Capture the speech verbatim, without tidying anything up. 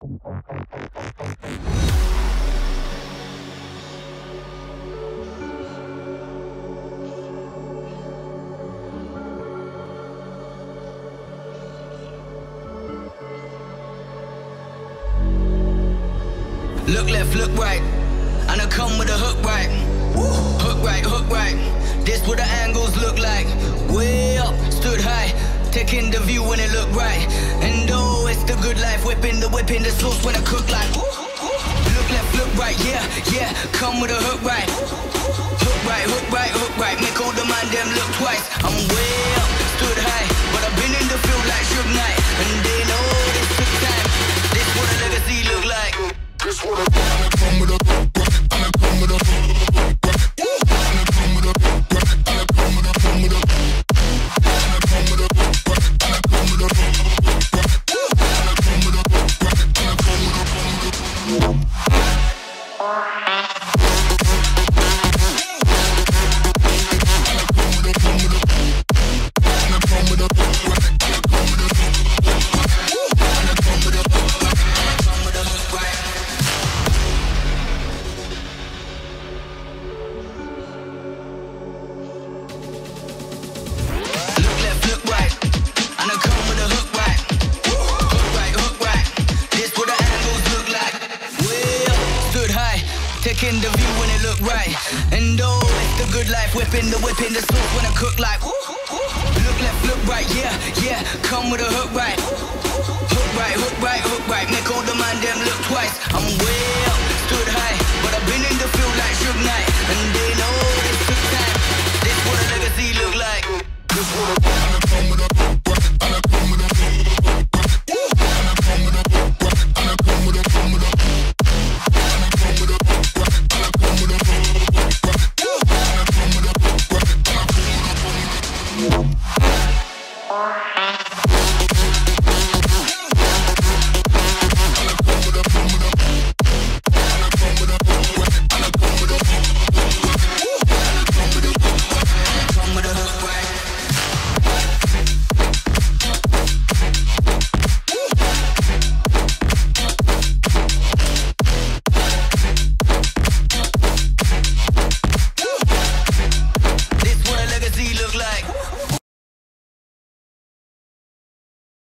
Look left, look right, and I come with a hook right. Hook right, hook right, this what the angles look like. Way up, stood high, taking the view when it look right. And oh, it's the good life, whipping the whipping the sauce when I cook like. Look left, look right, yeah, yeah, come with a hook right. Hook right, hook right, hook right, make all the man them look twice. I'm way up, stood high, but I've been in the field like Suge Knight. And they know this took time, this what a legacy look like. This what I come with a hook right, and I come with a hook right, and I come with a hook right, and I come with a come with a and I come with a hook right, and I come with a hook right, and I come with a hook right, and I come with a come with a taking the view when it look right. And oh, it's the good life, whipping the whipping the sauce when I cook like. Look left, look right, yeah, yeah, come with a hook right. Hook right, hook right, hook right, make all the man them look twice. I'm way